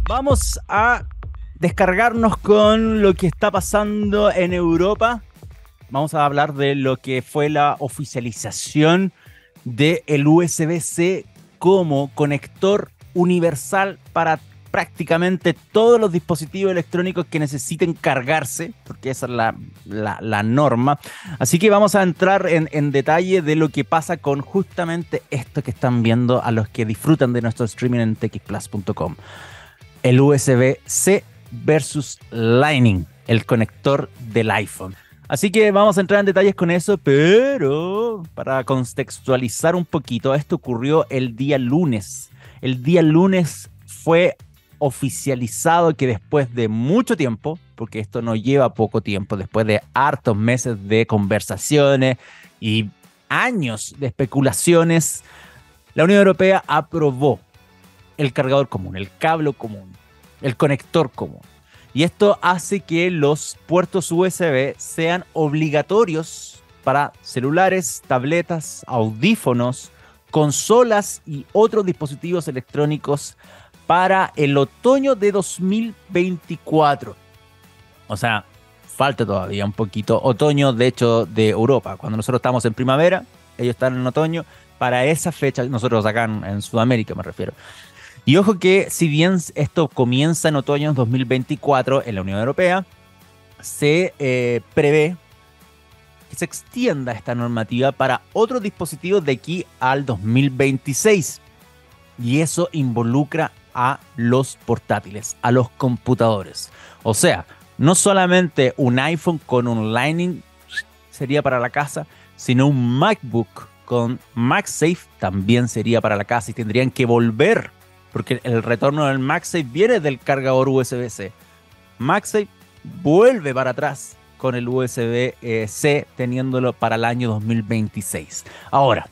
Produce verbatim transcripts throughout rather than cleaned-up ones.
Vamos a descargarnos con lo que está pasando en Europa. Vamos a hablar de lo que fue la oficialización del U S B-C como conector universal para prácticamente todos los dispositivos electrónicos que necesiten cargarse, porque esa es la, la, la norma. Así que vamos a entrar en, en detalle de lo que pasa con justamente esto que están viendo a los que disfrutan de nuestro streaming en t x plus punto com. El U S B-C versus Lightning, el conector del iPhone. Así que vamos a entrar en detalles con eso, pero para contextualizar un poquito, esto ocurrió el día lunes. El día lunes fue oficializado que después de mucho tiempo, porque esto no lleva poco tiempo, después de hartos meses de conversaciones y años de especulaciones, la Unión Europea aprobó el cargador común, el cable común, el conector común. Y esto hace que los puertos U S B sean obligatorios para celulares, tabletas, audífonos, consolas y otros dispositivos electrónicos para el otoño de dos mil veinticuatro. O sea, falta todavía un poquito. Otoño, de hecho, de Europa. Cuando nosotros estamos en primavera, ellos están en otoño. Para esa fecha, nosotros acá en, en Sudamérica me refiero. Y ojo que si bien esto comienza en otoño de dos mil veinticuatro en la Unión Europea, se eh, prevé que se extienda esta normativa para otros dispositivos de aquí al dos mil veintiséis. Y eso involucra a los portátiles, a los computadores. O sea, no solamente un iPhone con un Lightning sería para la casa, sino un MacBook con MagSafe también sería para la casa y tendrían que volver, porque el retorno del MagSafe viene del cargador U S B-C. MagSafe vuelve para atrás con el U S B-C, teniéndolo para el año dos mil veintiséis. Ahora,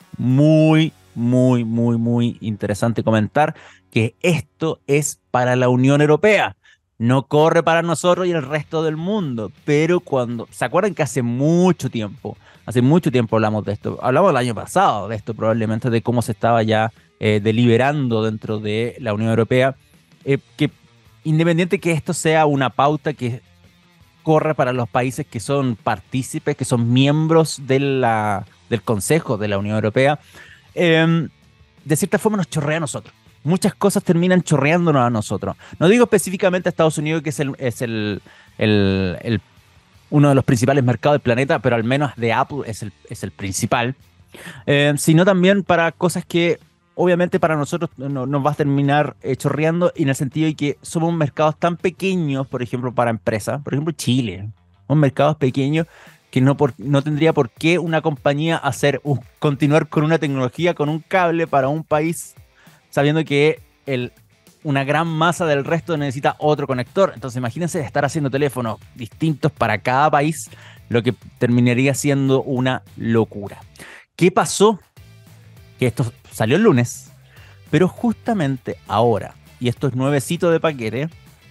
muy, muy, muy, muy interesante comentar que esto es para la Unión Europea. No corre para nosotros y el resto del mundo. Pero cuando... ¿Se acuerdan que hace mucho tiempo, hace mucho tiempo hablamos de esto? Hablamos el año pasado de esto probablemente, de cómo se estaba ya eh, deliberando dentro de la Unión Europea. Eh, que independiente que esto sea una pauta que corre para los países que son partícipes, que son miembros de la, del Consejo de la Unión Europea, eh, de cierta forma nos chorrea a nosotros. Muchas cosas terminan chorreándonos a nosotros. No digo específicamente a Estados Unidos, que es, el, es el, el, el, uno de los principales mercados del planeta, pero al menos de Apple es el, es el principal, eh, sino también para cosas que obviamente para nosotros no, nos va a terminar eh, chorreando, y en el sentido de que somos mercados tan pequeños, por ejemplo, para empresas, por ejemplo, Chile, son mercados pequeños que no, por, no tendría por qué una compañía hacer un, continuar con una tecnología, con un cable para un país, sabiendo que el, una gran masa del resto necesita otro conector. Entonces imagínense estar haciendo teléfonos distintos para cada país, lo que terminaría siendo una locura. ¿Qué pasó? Que esto salió el lunes, pero justamente ahora, y esto es nuevecito de paquete,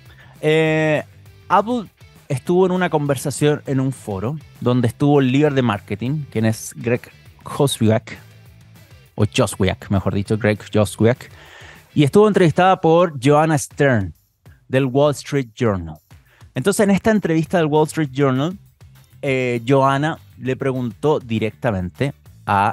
eh, Apple estuvo en una conversación en un foro donde estuvo el líder de marketing, quien es Greg Joswiak, o Joswiak, mejor dicho, Greg Joswiak, y estuvo entrevistada por Joanna Stern del Wall Street Journal. Entonces, en esta entrevista del Wall Street Journal, eh, Joanna le preguntó directamente a,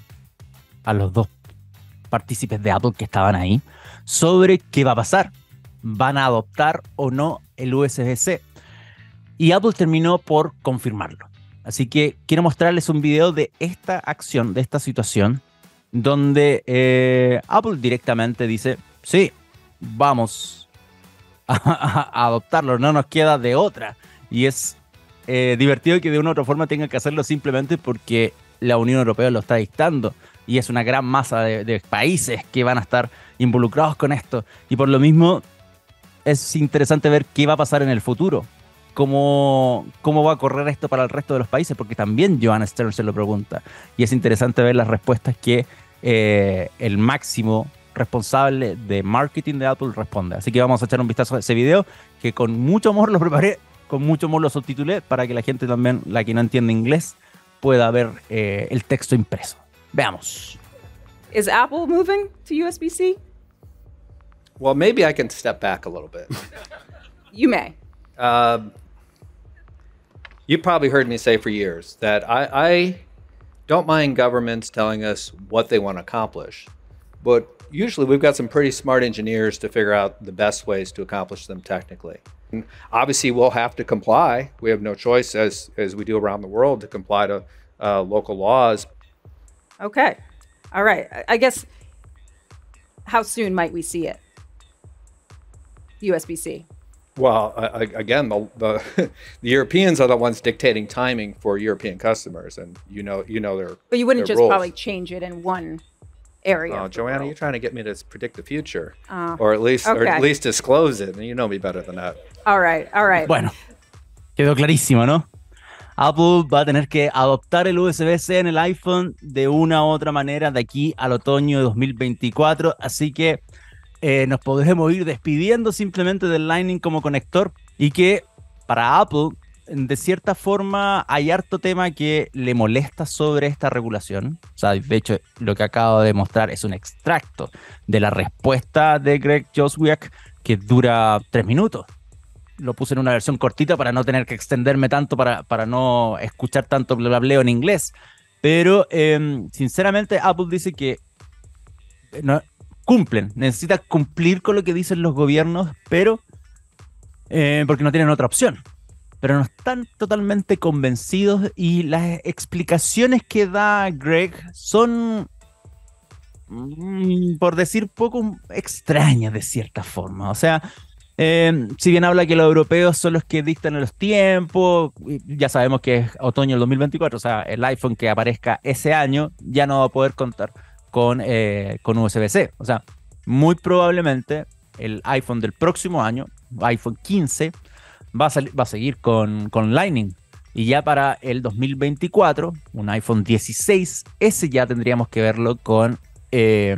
a los dos partícipes de Apple que estaban ahí sobre qué va a pasar. ¿Van a adoptar o no el U S B-C? Y Apple terminó por confirmarlo. Así que quiero mostrarles un video de esta acción, de esta situación, donde eh, Apple directamente dice, sí, vamos a, a, a adoptarlo, no nos queda de otra. Y es eh, divertido que de una u otra forma tenga que hacerlo simplemente porque la Unión Europea lo está dictando. Y es una gran masa de, de países que van a estar involucrados con esto. Y por lo mismo es interesante ver qué va a pasar en el futuro. Cómo, cómo va a correr esto para el resto de los países, porque también Joanna Stern se lo pregunta. Y es interesante ver las respuestas que eh, el máximo responsable de marketing de Apple responde. Así que vamos a echar un vistazo a ese video, que con mucho amor lo preparé, con mucho amor lo subtitulé, para que la gente también, la que no entiende inglés, pueda ver eh, el texto impreso. Veamos. Is Apple moving to U S B-C? Well, maybe I can step back a little bit. You may. Uh, you've probably heard me say for years that I, I don't mind governments telling us what they want to accomplish, but usually we've got some pretty smart engineers to figure out the best ways to accomplish them technically. And obviously, we'll have to comply. We have no choice, as as we do around the world, to comply to uh, local laws. Okay. All right. I guess, how soon might we see it? U S B C. Well, I, I, again, the, the the Europeans are the ones dictating timing for European customers, and you know, you know their. But you wouldn't their just rules. probably change it in one area. Oh, Joanna, you're trying to get me to predict the future, uh, or at least, or okay. at least disclose it. And you know me better than that. All right, all right. Bueno, quedó clarísimo, ¿no? Apple va a tener que adoptar el U S B-C en el iPhone de una u otra manera de aquí al otoño de dos mil veinticuatro, así que eh, nos podremos ir despidiendo simplemente del Lightning como conector, y que para Apple, de cierta forma, hay harto tema que le molesta sobre esta regulación. O sea, de hecho, lo que acabo de mostrar es un extracto de la respuesta de Greg Joswiak, que dura tres minutos. Lo puse en una versión cortita para no tener que extenderme tanto, para, para no escuchar tanto blableo en inglés. Pero, eh, sinceramente, Apple dice que no, cumplen, necesita cumplir con lo que dicen los gobiernos, pero eh, porque no tienen otra opción. Pero no están totalmente convencidos, y las explicaciones que da Greg son, mm, por decir poco, extrañas de cierta forma. O sea, eh, si bien habla que los europeos son los que dictan los tiempos, ya sabemos que es otoño del dos mil veinticuatro, o sea, el iPhone que aparezca ese año ya no va a poder contar con, eh, con U S B-C. O sea, muy probablemente el iPhone del próximo año, iPhone quince, va a, salir, va a seguir con, con Lightning. Y ya para el dos mil veinticuatro, un iPhone dieciséis, ese ya tendríamos que verlo con, eh,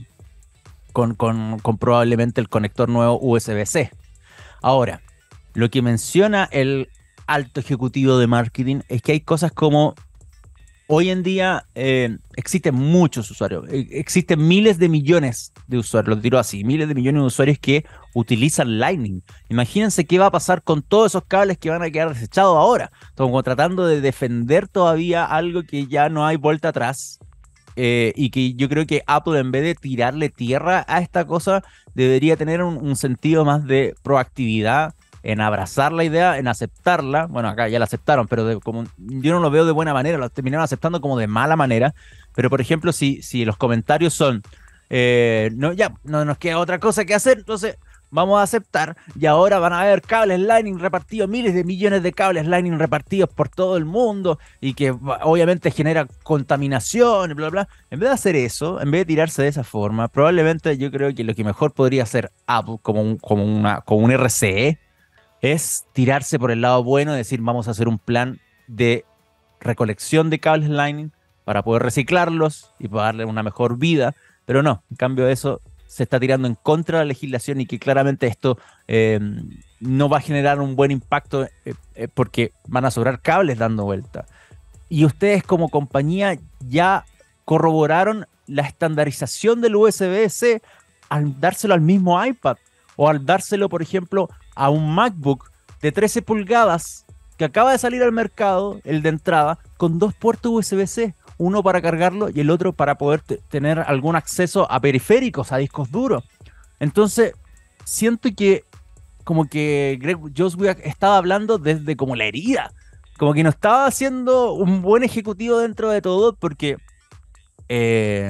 con, con, con probablemente el conector nuevo U S B-C. Ahora, lo que menciona el alto ejecutivo de marketing es que hay cosas como: hoy en día eh, existen muchos usuarios, eh, existen miles de millones de usuarios, lo tiro así, miles de millones de usuarios que utilizan Lightning. Imagínense qué va a pasar con todos esos cables que van a quedar desechados ahora. Estamos como tratando de defender todavía algo que ya no hay vuelta atrás, eh, y que yo creo que Apple, en vez de tirarle tierra a esta cosa, debería tener un, un sentido más de proactividad, en abrazar la idea, en aceptarla. Bueno, acá ya la aceptaron, pero de, como, yo no lo veo de buena manera, lo terminaron aceptando como de mala manera. Pero, por ejemplo, si, si los comentarios son, eh, no, ya, no nos queda otra cosa que hacer, entonces vamos a aceptar, y ahora van a haber cables Lightning repartidos, miles de millones de cables Lightning repartidos por todo el mundo, y que obviamente genera contaminación, bla, bla. En vez de hacer eso, en vez de tirarse de esa forma, probablemente yo creo que lo que mejor podría hacer Apple como un, como una, como un R C E, es tirarse por el lado bueno, decir, vamos a hacer un plan de recolección de cables Lightning para poder reciclarlos y para darle una mejor vida. Pero no, en cambio de eso se está tirando en contra de la legislación, y que claramente esto eh, no va a generar un buen impacto, eh, eh, porque van a sobrar cables dando vuelta. Y ustedes como compañía ya corroboraron la estandarización del U S B-C al dárselo al mismo iPad, o al dárselo, por ejemplo, a un MacBook de trece pulgadas que acaba de salir al mercado, el de entrada, con dos puertos U S B-C, uno para cargarlo y el otro para poder tener algún acceso a periféricos, a discos duros. Entonces, siento que como que Greg Joswiak estaba hablando desde como la herida, como que no estaba siendo un buen ejecutivo dentro de todo, porque eh,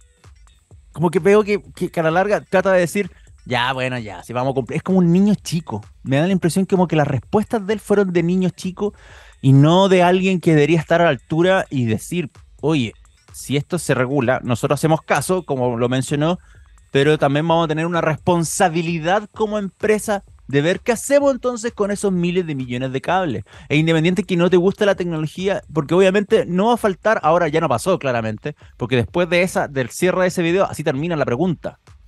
como que veo que, que a la larga trata de decir, ya, bueno, ya, si vamos a cumplir. Es como un niño chico. Me da la impresión como que las respuestas de él fueron de niños chicos, y no de alguien que debería estar a la altura y decir, oye, si esto se regula, nosotros hacemos caso, como lo mencionó, pero también vamos a tener una responsabilidad como empresa de ver qué hacemos entonces con esos miles de millones de cables. E independiente que no te guste la tecnología, porque obviamente no va a faltar, ahora ya no pasó claramente, porque después de esa, del cierre de ese video, así termina la pregunta.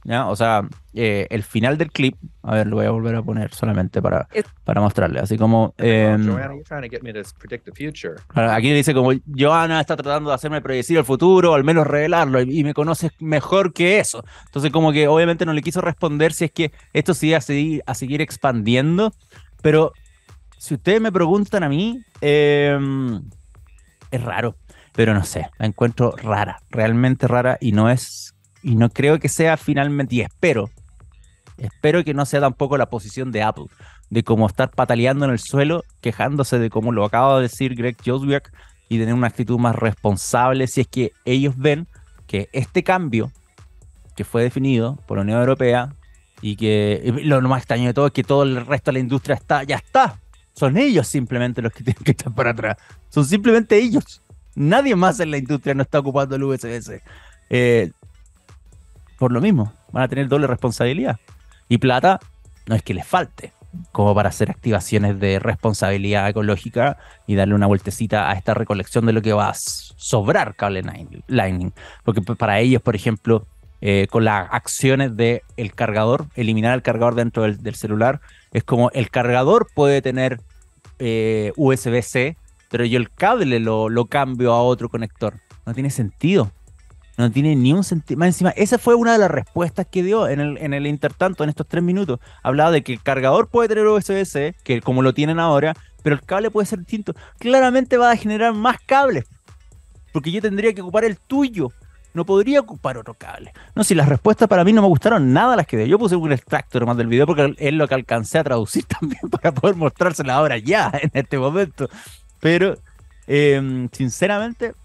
¿ya? O sea, eh, el final del clip, a ver, lo voy a volver a poner solamente para, Es- para mostrarle, así como... Oh, em, Joanna, you're trying to get me to predict the future. aquí dice como, Johanna está tratando de hacerme predecir el futuro, o al menos revelarlo, y, y me conoces mejor que eso. Entonces como que obviamente no le quiso responder si es que esto se iba a seguir, a seguir expandiendo, pero si ustedes me preguntan a mí, em, es raro, pero no sé, la encuentro rara, realmente rara, y no es, y no creo que sea finalmente, y espero, espero que no sea tampoco la posición de Apple, de cómo estar pataleando en el suelo, quejándose de cómo lo acaba de decir Greg Joswiak, y tener una actitud más responsable si es que ellos ven que este cambio que fue definido por la Unión Europea, y que y lo más extraño de todo es que todo el resto de la industria está, ya está. Son ellos simplemente los que tienen que estar para atrás. Son simplemente ellos. Nadie más en la industria no está ocupando el U S B C. Eh, por lo mismo, van a tener doble responsabilidad. Y plata no es que les falte, como para hacer activaciones de responsabilidad ecológica y darle una vueltecita a esta recolección de lo que va a sobrar cable Lightning. Porque para ellos, por ejemplo, eh, con las acciones del cargador, eliminar el cargador dentro del, del celular, es como el cargador puede tener eh, U S B C, pero yo el cable lo, lo cambio a otro conector. No tiene sentido. No tiene ni un sentido. Más encima, esa fue una de las respuestas que dio en el, en el intertanto, en estos tres minutos. Hablaba de que el cargador puede tener U S B C, que como lo tienen ahora, pero el cable puede ser distinto. Claramente va a generar más cables, porque yo tendría que ocupar el tuyo. No podría ocupar otro cable. No, si las respuestas para mí no me gustaron nada las que dio. Yo puse un extracto nomás del video porque es lo que alcancé a traducir también para poder mostrárselas ahora ya, en este momento. Pero, eh, sinceramente,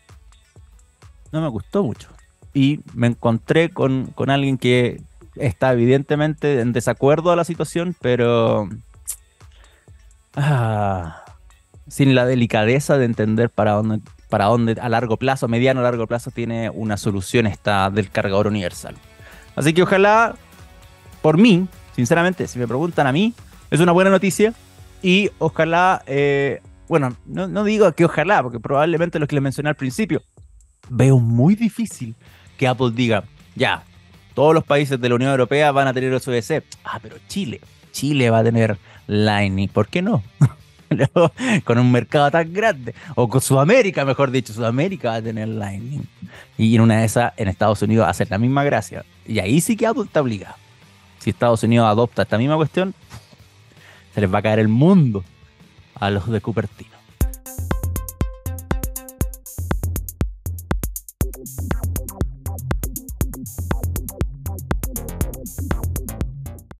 no me gustó mucho. Y me encontré con, con alguien que está evidentemente en desacuerdo a la situación, pero ah, sin la delicadeza de entender para dónde, para dónde a largo plazo, mediano a largo plazo, tiene una solución esta del cargador universal. Así que ojalá, por mí, sinceramente, si me preguntan a mí, es una buena noticia. Y ojalá, eh, bueno, no, no digo que ojalá, porque probablemente los que les mencioné al principio, veo muy difícil que Apple diga, ya, todos los países de la Unión Europea van a tener U S B C. Ah, pero Chile, Chile va a tener Lightning. ¿Por qué no? Con un mercado tan grande. O con Sudamérica, mejor dicho, Sudamérica va a tener Lightning. Y en una de esas, en Estados Unidos, hacer la misma gracia. Y ahí sí que Apple está obligado. Si Estados Unidos adopta esta misma cuestión, se les va a caer el mundo a los de Cupertino.